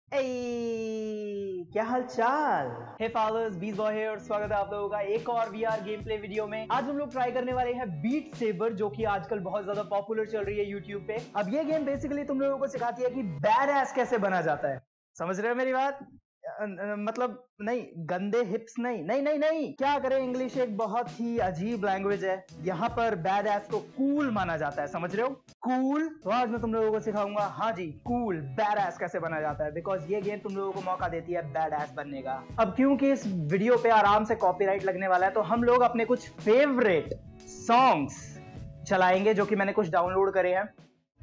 क्या हाल चाल। हे फॉलोअर्स, बीस बॉय है और स्वागत है आप लोगों का एक और वीआर गेम प्ले वीडियो में। आज हम लोग ट्राई करने वाले हैं बीट सेबर, जो कि आजकल बहुत ज्यादा पॉपुलर चल रही है यूट्यूब पे। अब ये गेम बेसिकली तुम लोगों को सिखाती है कि बैड एस कैसे बना जाता है। समझ रहे हो मेरी बात? मतलब नहीं, गंदे हिप्स नहीं नहीं नहीं नहीं, क्या करें, इंग्लिश एक बहुत ही अजीब लैंग्वेज है। यहाँ पर बैड एस को कूल माना जाता है, समझ रहे हो? कूल। तो आज मैं तुम लोगों को सिखाऊंगा, हाँ जी, कूल बैड एस कैसे बना जाता है, बिकॉज ये गेम तुम लोगों को मौका देती है बैड एस बनने का। अब क्योंकि इस वीडियो पे आराम से कॉपीराइट लगने वाला है, तो हम लोग अपने कुछ फेवरेट सॉन्ग्स चलाएंगे जो कि मैंने कुछ डाउनलोड करे हैं।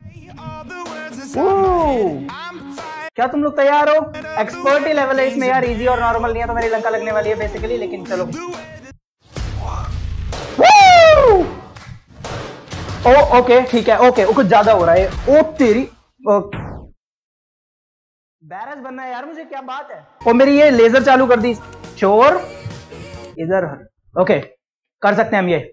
क्या तुम लोग तैयार हो? एक्सपर्टी लेवल है इसमें यार, इजी और नॉर्मल नहीं है, तो मेरी लंका लगने वाली है बेसिकली, लेकिन चलो। ओ ओके ठीक है, ओके कुछ ज्यादा हो रहा है। ओ तेरी बैरस बनना है यार मुझे, क्या बात है। ओ मेरी ये लेजर चालू कर दी चोर इधर। ओके कर सकते हैं हम ये।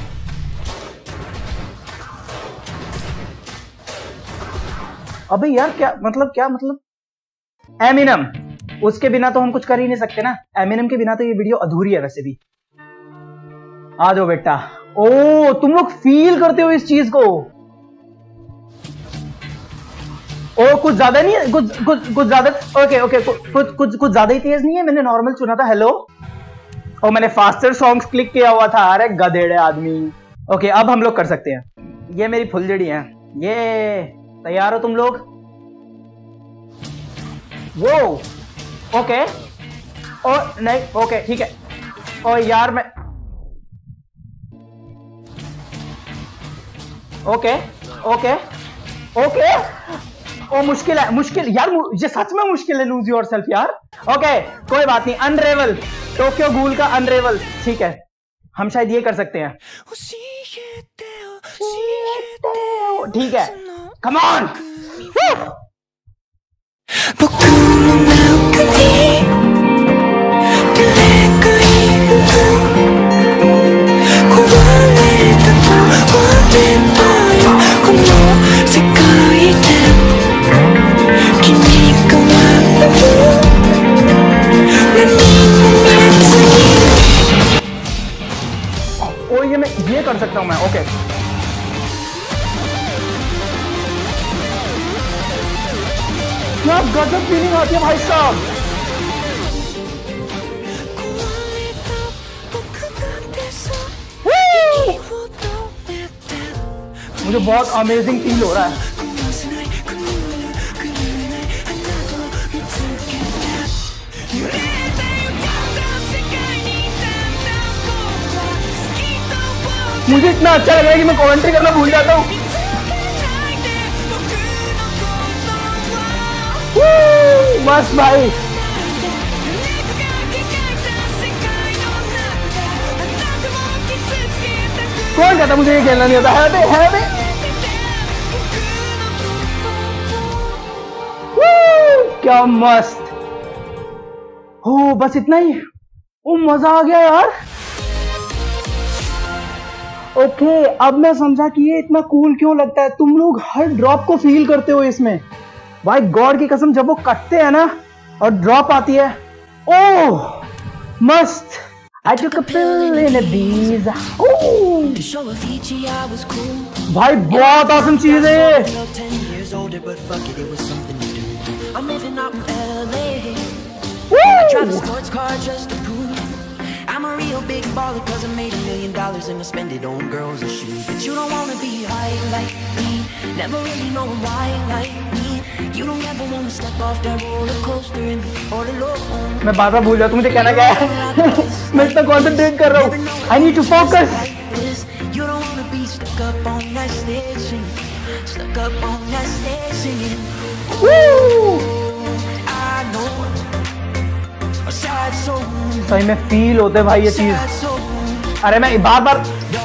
अबे यार क्या मतलब एमिनम, उसके बिना तो हम कुछ कर ही नहीं सकते ना। एमिनम के बिना तो ये वीडियो अधूरी है वैसे भी। आ जाओ बेटा। ओ तुम लोग फील करते हो इस चीज को। ओ कुछ ज्यादा नहीं है, कुछ ज्यादा। ओके कुछ ज्यादा ही तेज नहीं है। मैंने नॉर्मल चुना था। हेलो, और मैंने फास्टर सॉन्ग्स क्लिक किया हुआ था। अरे गधेड़े आदमी। ओके अब हम लोग कर सकते हैं। ये मेरी फुलझड़ी है। ये तैयार हो तुम लोग? वो ओके ओ नहीं, ओके ठीक है। ओ यार मैं ओके ओके ओके। ओ मुश्किल है, मुश्किल यार, ये सच में मुश्किल है। लूज योर सेल्फ यार। ओके कोई बात नहीं। अनरेवल, टोक्यो गूल का अनरेवल। ठीक है, हम शायद ये कर सकते हैं। ठीक है, कम ऑन। ओ ये मैं ये कर सकता हूं मैं। ओके क्या गजब फीलिंग आती है भाई साहब। मुझे बहुत अमेजिंग फील हो रहा है। मुझे इतना अच्छा लग रहा है कि मैं कमेंट्री करना भूल जाता हूँ। मस्त भाई। कौन कहता मुझे ये खेलना नहीं होता है बे? क्या मस्त हो, बस इतना ही। ओ मजा आ गया यार। ओके अब मैं समझा कि ये इतना कूल क्यों लगता है। तुम लोग हर ड्रॉप को फील करते हो इसमें। भाई गॉड की कसम, जब वो कटते हैं ना और ड्रॉप आती है, ओह मस्त। I took a pill in a bees. भाई बहुत awesome चीज है ये। I'm a real big baller cause I made $1 million and I spend it on girls and shoes. But you don't wanna be high like me, never really know why like me. You don't ever wanna step off that roller coaster and be all alone. मैं बात भूल जाता हूँ मुझे कहना क्या है। मैं इतना concentrate कर रहा हूँ। I need to focus. You don't wanna be stuck up on that stage singing, stuck up on that stage singing. Woo! I know. सही में फील होते भाई ये चीज। अरे मैं बार बार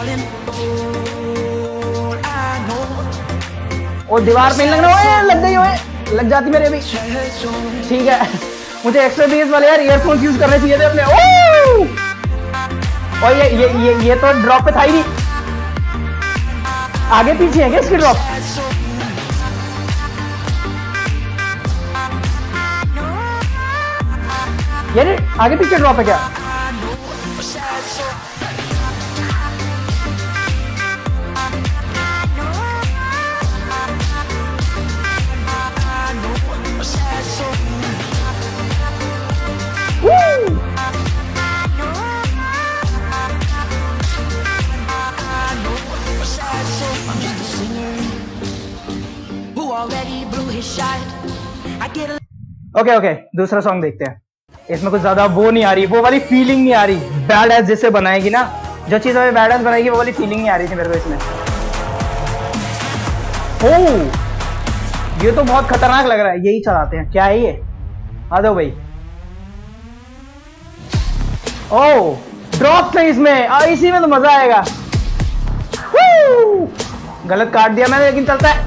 और दीवार पे लगना हो, लग गई हो, लग जाती मेरे भी। ठीक है, मुझे एक्स्ट्रा बेस वाले यार ईयरफोन्स यूज करने चाहिए थे अपने। और ये तो ड्रॉप पे था ही नहीं। आगे पीछे है क्या इसकी ड्रॉप? यानी आगे पीछे ड्रॉप है क्या? ओके, दूसरा सॉन्ग देखते हैं। इसमें कुछ ज्यादा वो नहीं आ रही, वो वाली फीलिंग नहीं आ रही। बैड एस जिससे बनाएगी ना, जो चीज हमें बैड एस बनाएगी, वो वाली फीलिंग नहीं आ रही थी मेरे को इसमें। ओह, ये तो बहुत खतरनाक लग रहा है। यही चलाते हैं, क्या है ये? आ जाओ भाई। ओह, ड्रॉप है इसमें, इसी में तो मजा आएगा। गलत काट दिया मैंने, लेकिन चलता है।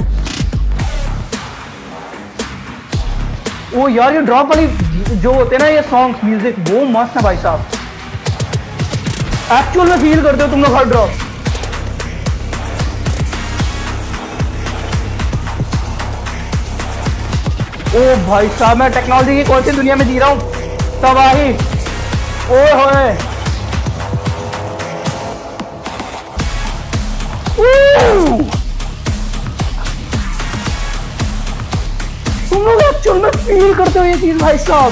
ओ यार, ये ड्रॉप वाली जो होते हैं ना ये सॉन्ग्स, म्यूजिक, वो मस्त है भाई साहब। एक्चुअल में फील करते हो तुम लोग हर ड्रॉप। ओ भाई साहब, मैं टेक्नोलॉजी की कौन सी दुनिया में जी रहा हूं। तबाही। ओए होए, तुम लोग एक्चुअल में फील करते हो ये चीज भाई साहब।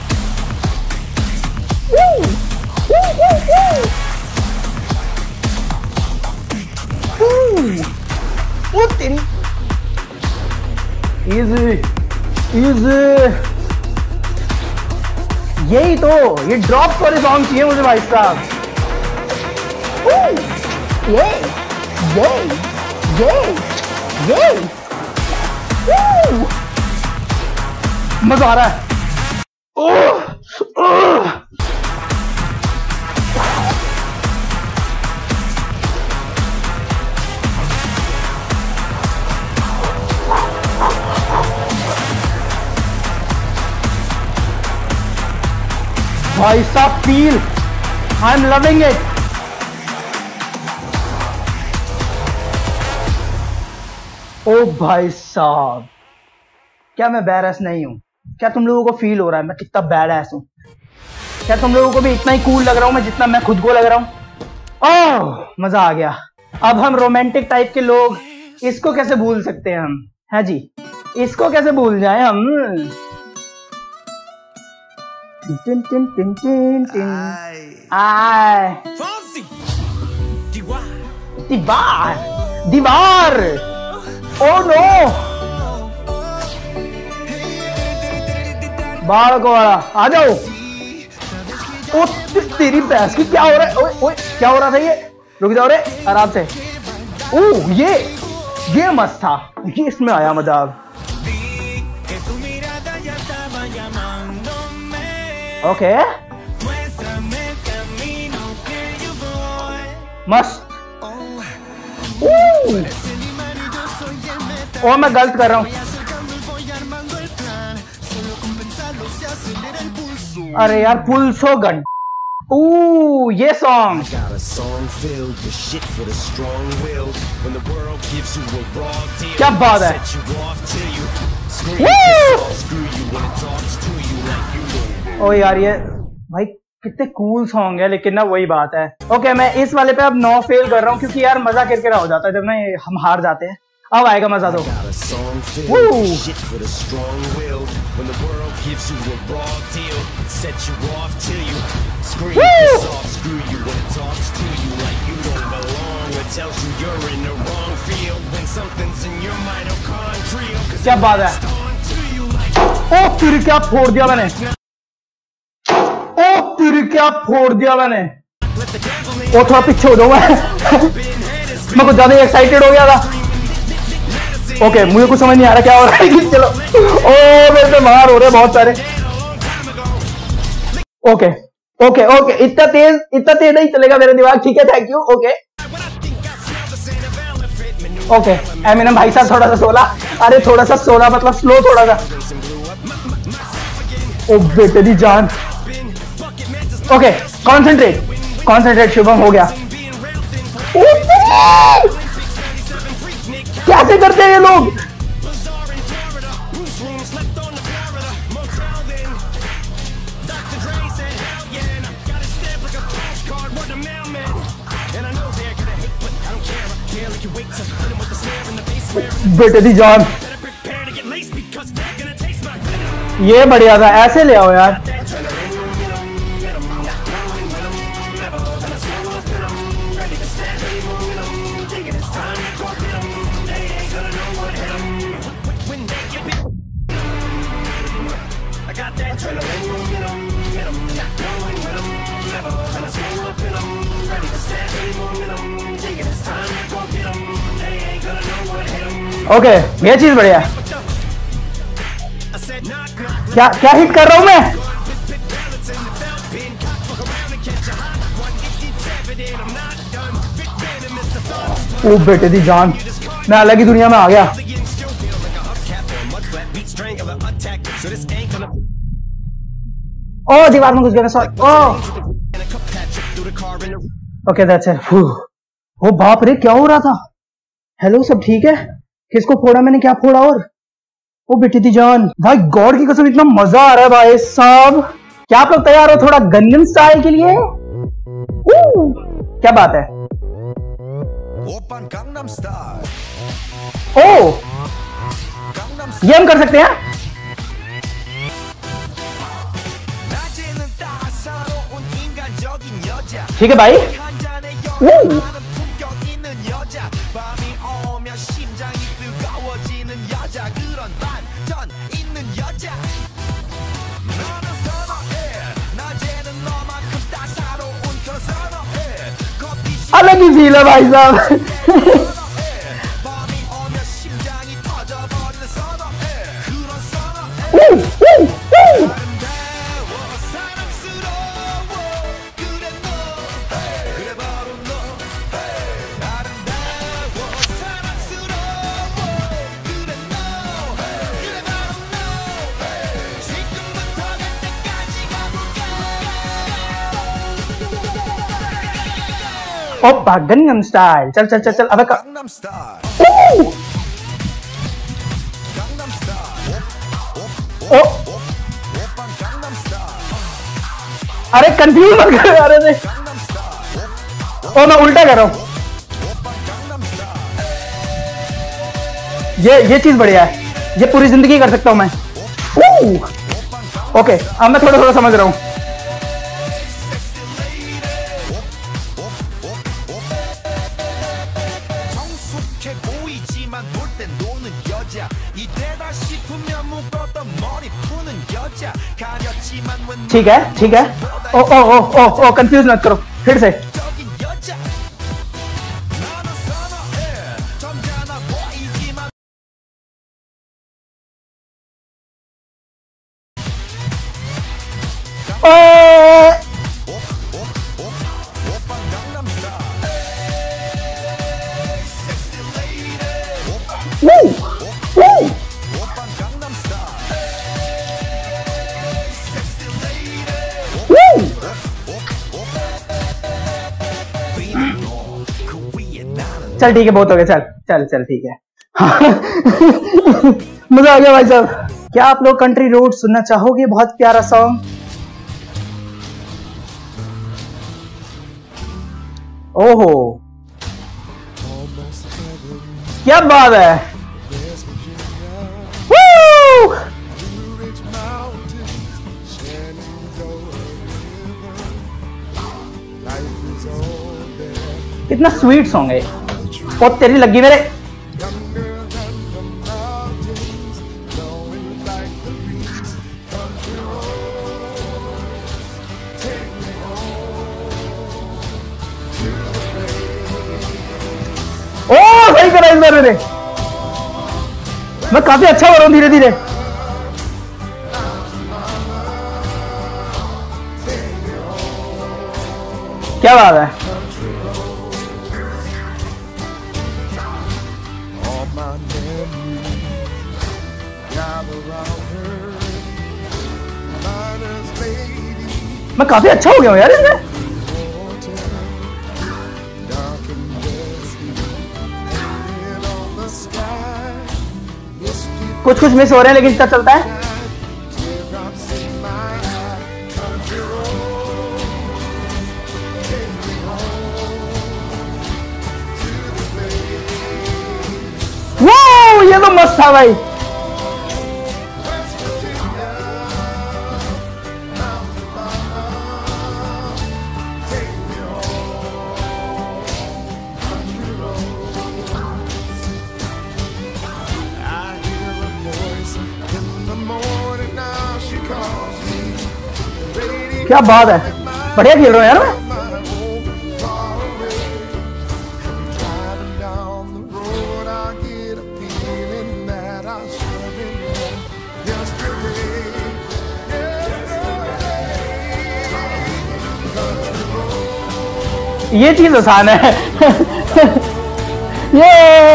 वो तेरी इजी इजी, यही तो, ये ड्रॉप वाले सॉन्ग चाहिए मुझे भाई साहब। ये ये ये ये मजा आ रहा है। भाई साहब feel, I am loving it. ओ भाई साहब, क्या मैं बैड नहीं हूं? क्या तुम लोगों को फील हो रहा है मैं कितना बैड एस हूं? क्या तुम लोगों को भी इतना ही कूल लग रहा हूं मैं जितना मैं खुद को लग रहा हूं? ओह, मजा आ गया। अब हम रोमांटिक टाइप के लोग इसको कैसे भूल सकते हैं हम? है जी, इसको कैसे भूल जाएं हम? टिन टिन टिन टिन टिन आय दीवार दीवार। ओह नो, बाल को वाला आ जाओ। ओ तेरी भैंस की, क्या हो रहा है? ओए ओए, क्या हो रहा था ये? रुक जाओ रे, आराम से। ओह ये मस्त था, ये इसमें आया मजा। ओके, मस्त। ओ मैं गलत कर रहा हूं। अरे यार, पुल्सो गन। Ooh, ये सॉन्ग। क्या बात है। ओ यार, ये भाई कितने कूल सॉन्ग है, लेकिन ना वही बात है। ओके, मैं इस वाले पे अब 9 फेल कर रहा हूँ, क्योंकि यार मजा किरकिरा हो जाता है जब ना हम हार जाते हैं। अब आएगा मजा तो। क्या बात है। ओ फिर क्या फोड़ दिया मैंने, ओ फिर क्या फोड़ दिया मैंने। ओ थोड़ा पीछे हो जाऊं मैं कुछ ज्यादा एक्साइटेड हो गया था। ओके, मुझे कुछ समझ नहीं आ रहा क्या हो रहा है। चलो, ओ मेरे पे मार हो रहे बहुत सारे। ओके ओके ओके, इतना तेज नहीं चलेगा मेरा दिमाग, ठीक है, thank you. Okay okay, Eminem भाई साहब थोड़ा सा सोला। अरे थोड़ा सा सोला मतलब स्लो थोड़ा सा। ओ बेटे दी जान। ओके, कॉन्सेंट्रेट शुभम, हो गया। कैसे करते हैं ये लोग? बेटे दी जान, ये बढ़िया था, ऐसे ले आओ यार। ओके, ये चीज बढ़िया है। क्या क्या हिट कर रहा हूं मैं? ओ बेटे दी जान, मैं अलग ही दुनिया में आ गया। ओ दीवार में घुस गया, sorry. Oh okay that's it. ओ बाप रे, क्या हो रहा था? हेलो, सब ठीक है? किसको फोड़ा मैंने, क्या फोड़ा? और ओ बेटी दी जान, भाई गॉड की कसम, इतना मजा आ रहा है भाई साहब। क्या आप लोग तैयार हो थोड़ा गंगन स्टाइल के लिए? क्या बात है? ओ ये हम कर सकते हैं। ठीक है भाई। अलग ही फील है भाई साहब। ओपा गंगनम स्टाइल। चल चल चल चल, अबे ओ अरे कंफ्यूज मत कर। अरे नहीं, ओ मैं उल्टा कर रहा हूं। ये चीज बढ़िया है, ये पूरी जिंदगी कर सकता हूं मैं। ओके, अब मैं थोड़ा थोड़ा समझ रहा हूं। ठीक है ठीक है। ओ ओ ओ ओ ओ कंफ्यूज मत करो, फिर से। चल ठीक है, बहुत हो गया। चल चल चल ठीक है। मजा आ गया भाई साहब। क्या आप लोग कंट्री रोड सुनना चाहोगे? बहुत प्यारा सॉन्ग। ओहो, क्या बात है। कितना स्वीट सॉन्ग है। और तेरी लगी मेरे। ओ सही करा इस बार मैंने। मैं काफी अच्छा हो रहा हूं धीरे धीरे। क्या बात है। मैं काफी अच्छा हो गया हूं यार इसमें। कुछ कुछ मिस हो रहे हैं लेकिन इतना चलता है। ये तो मस्त था भाई। क्या बात है, बढ़िया खेल रहा हूं यार मैं। ये चीज आसान है। ये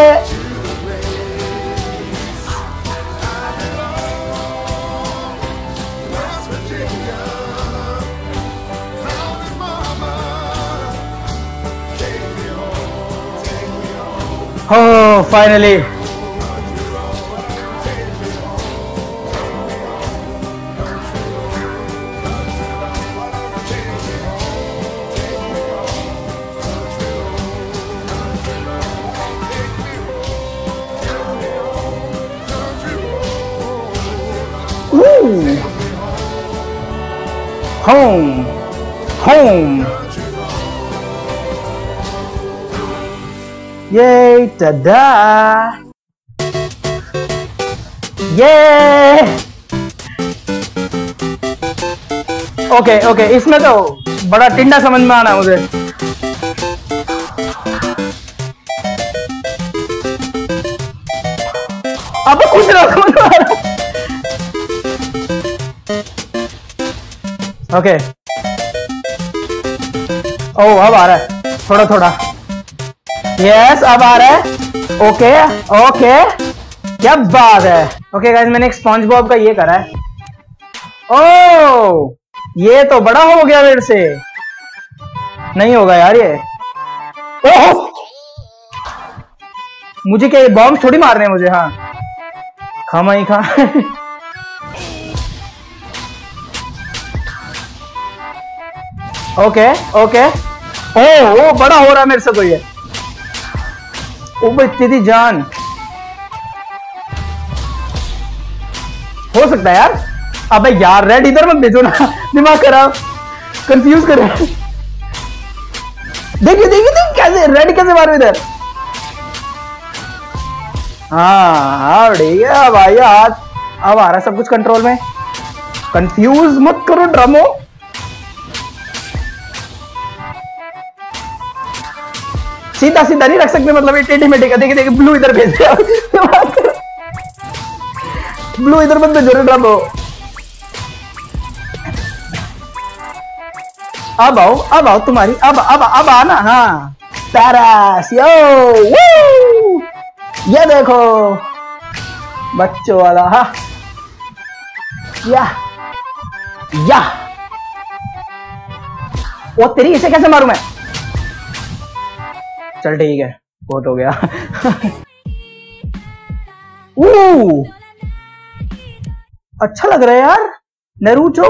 oh, finally. Ooh. Home. Home. Yay, tada! Yay! Okay okay, इसमें तो बड़ा टिंडा समझ में आना है मुझे। अब कुछ ना समझ में आ रहा। ओके, ओ अब आ रहा है थोड़ा थोड़ा। यस, अब आ रहा है। ओके ओके, क्या बात है। ओके गाइस, मैंने एक स्पॉन्ज बॉब का ये करा है। ओह, ये तो बड़ा हो गया मेरे से। नहीं होगा यार ये। ओह, मुझे क्या बॉम्ब थोड़ी मारने हैं मुझे। हाँ, खामा ही खा। Okay okay. ओ बड़ा हो रहा है मेरे से तो ये। ओ भाई तेरी जान, हो सकता है यार। अबे यार, रेड इधर मत भेजो ना, दिमाग खराब, कंफ्यूज कर। देखिए देखिए कैसे रेड कैसे मारो इधर। हाँ ठीक है भाई, आज अब आ रहा है सब कुछ कंट्रोल में। कंफ्यूज मत करो ड्रमो। सीधा सीधा नहीं रख सकते, मतलब ये टेढ़ी मेढ़ी का। देखिए देखिए, ब्लू इधर भेज दिया। ब्लू इधर मत भेजो ड्रमो। अब आओ तुम्हारी, अब आना। हाँ, पैरास यो, ये देखो बच्चों वाला। हाँ, या वो तेरी, इसे कैसे मारूं मैं। चल ठीक है, बहुत हो गया। अच्छा लग रहा है यार नारुतो,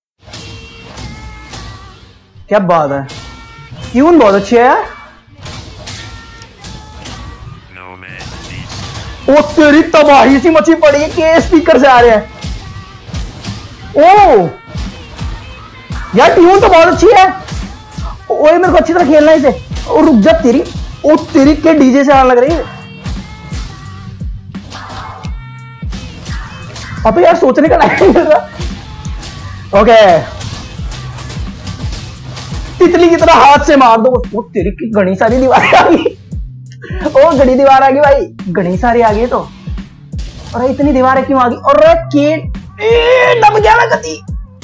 क्या बात है। ट्यून बहुत अच्छी है यार। ओ तेरी तबाही सी मची पड़ी है कि स्पीकर से आ रहे हैं। ओ यार, ट्यून तो बहुत अच्छी है। ओए मेरे को अच्छी तरह खेलना है इसे। और रुक जा तेरी, ओ तेरी के डीजे से आने लग रही है। अब यार सोचने का टाइम मिल रहा। ओके, तितली की तरह हाथ से मार दो। वो तेरी की घनी सारी दीवार आ गई। ओ घड़ी दीवार आ गई भाई, घनी सारी आ गई। तो अरे इतनी दीवारें क्यों आ गई। और दब गया मैं गति।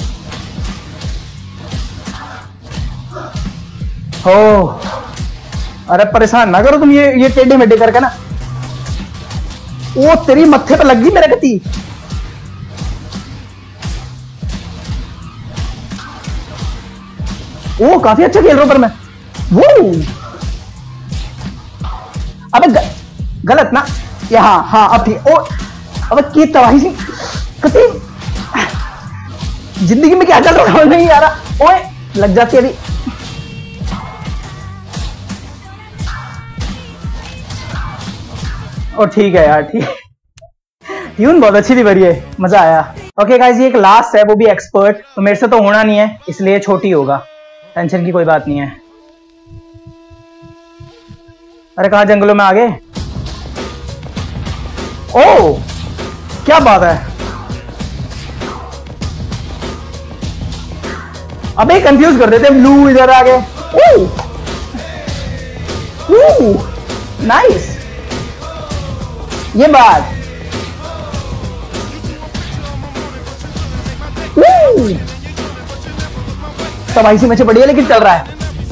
हो, अरे परेशान ना करो तुम ये टेढ़े मेढ़े करके ना। ओ तेरी मत्थे पे लग गई मेरे गति। ओ काफी अच्छा खेल रहा हूं पर मैं। वो अबे गलत ना। यहाँ हाँ अब ठीक। ओ अबे की तबाही सी कति, जिंदगी में क्या चल रहा है नहीं आ रहा। ओए लग जाती है अभी। और ठीक है यार, ठीक। ट्यून बहुत अच्छी थी, बढ़िया, मजा आया। ओके गाइस, ये एक लास्ट है, वो भी एक्सपर्ट, तो मेरे से तो होना नहीं है, इसलिए छोटी होगा, टेंशन की कोई बात नहीं है। अरे कहाँ जंगलों में आ गए? ओह क्या बात है। अबे कंफ्यूज कर देते, ब्लू इधर आ गए। नाइस, ये बात। सब ऐसी मचे बढ़िया, लेकिन चल रहा है।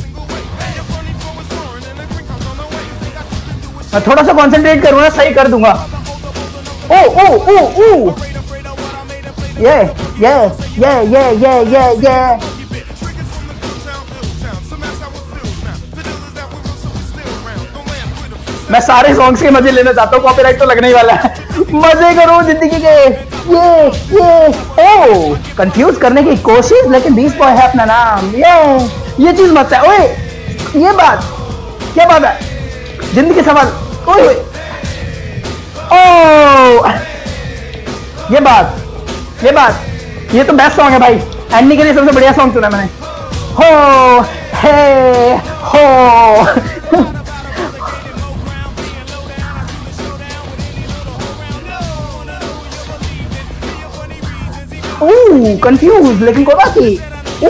मैं थोड़ा सा कंसंट्रेट करूंगा, सही कर दूंगा। ओ ओ ओ ओ ये ये ये ये ये ये ये मैं सारे सॉन्ग्स के मजे लेना चाहता हूँ, कॉपीराइट तो लगने ही वाला है। मजे करो जिंदगी के। ये ओ कंफ्यूज करने की कोशिश, लेकिन बीस बॉय है अपना नाम। ये चीज मत है। ओए ये बात, क्या बात है, जिंदगी सवाल। ओए ओ ये बात, ये तो बेस्ट सॉन्ग है भाई, एंडी के लिए सबसे बढ़िया सॉन्ग सुना मैंने। हो हे हो कंफ्यूज, लेकिन कोई बात नहीं।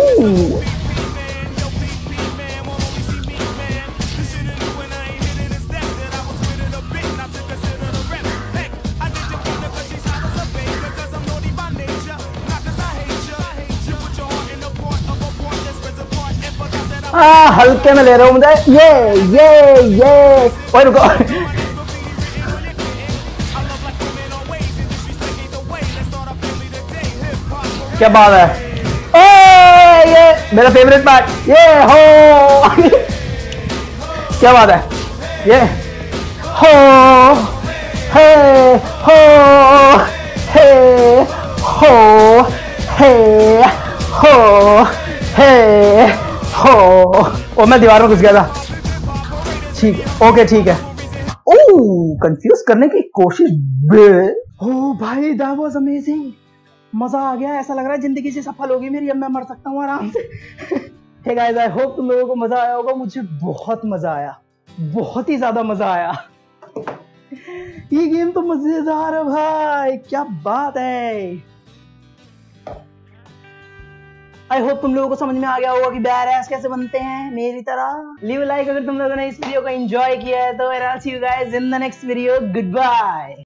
हल्के में ले रहा हूँ मुझे। ये ओए रुको। क्या बात है। ये मेरा फेवरेट पार्ट, ये हो। क्या बात है, ये हो हे हो हे हो हे हो हे हो। ओ मैं दीवार में घुस गया था। ठीक है, ओके ठीक है। ओह कंफ्यूज करने की कोशिश। ओ भाई दैट वाज अमेजिंग, मजा आ गया। ऐसा लग रहा है जिंदगी से सफल होगी मेरी, अब मैं मर सकता हूँ आराम से। हे गाइस, आई होप तुम लोगों को मजा आया होगा। मुझे बहुत मजा आया, बहुत ही ज्यादा मजा आया। ये गेम तो मजेदार है भाई, क्या बात है। आई होप तुम लोगों को समझ में आ गया होगा कि बैरएस कैसे बनते हैं मेरी तरह। लीव लाइक अगर तुम लोगों ने इस वीडियो को एंजॉय किया है तो। See you guys in the next video. Good bye.